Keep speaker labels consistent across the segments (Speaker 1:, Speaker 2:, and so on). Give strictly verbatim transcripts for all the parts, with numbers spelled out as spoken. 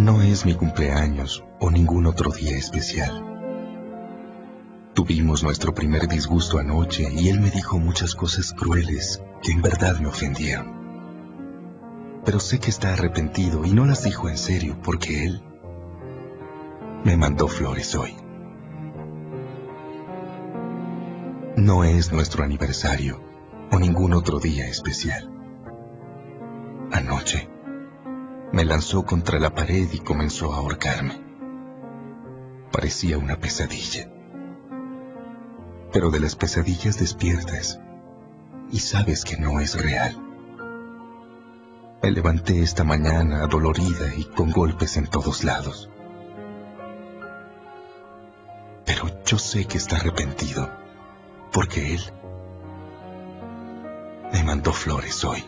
Speaker 1: No es mi cumpleaños o ningún otro día especial. Tuvimos nuestro primer disgusto anoche y él me dijo muchas cosas crueles que en verdad me ofendieron. Pero sé que está arrepentido y no las dijo en serio porque él me mandó flores hoy. No es nuestro aniversario o ningún otro día especial. Anoche me lanzó contra la pared y comenzó a ahorcarme. Parecía una pesadilla. Pero de las pesadillas despiertas y sabes que no es real. Me levanté esta mañana adolorida y con golpes en todos lados. Pero yo sé que está arrepentido, porque él me mandó flores hoy.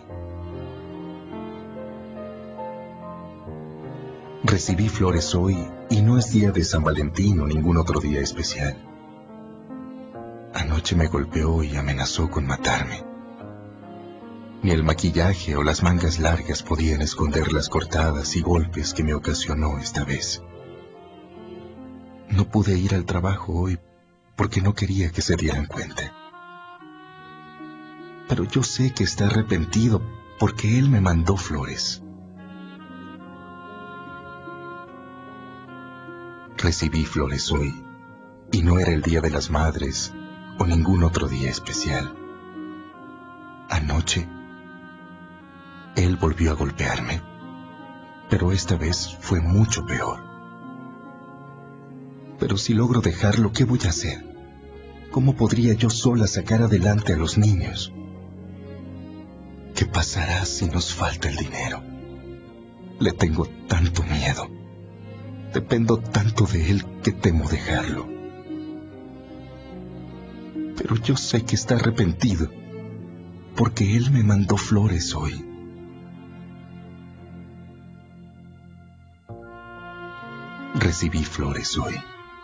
Speaker 1: Recibí flores hoy y no es día de San Valentín o ningún otro día especial. Anoche me golpeó y amenazó con matarme. Ni el maquillaje o las mangas largas podían esconder las cortadas y golpes que me ocasionó esta vez. No pude ir al trabajo hoy porque no quería que se dieran cuenta. Pero yo sé que está arrepentido porque él me mandó flores. Recibí flores hoy y no era el Día de las Madres o ningún otro día especial. Anoche, él volvió a golpearme, pero esta vez fue mucho peor. Pero si logro dejarlo, ¿qué voy a hacer? ¿Cómo podría yo sola sacar adelante a los niños? ¿Qué pasará si nos falta el dinero? Le tengo tanto miedo. Dependo tanto de él que temo dejarlo. Pero yo sé que está arrepentido, porque él me mandó flores hoy. Recibí flores hoy.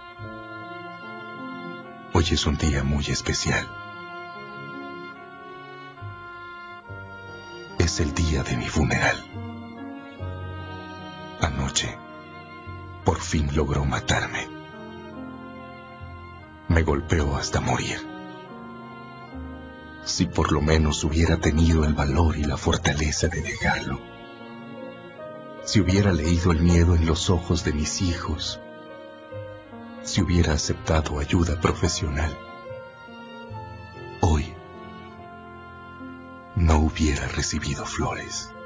Speaker 1: Hoy es un día muy especial. Es el día de mi funeral. Anoche, por fin logró matarme. Me golpeó hasta morir. Si por lo menos hubiera tenido el valor y la fortaleza de dejarlo. Si hubiera leído el miedo en los ojos de mis hijos. Si hubiera aceptado ayuda profesional. Hoy no hubiera recibido flores.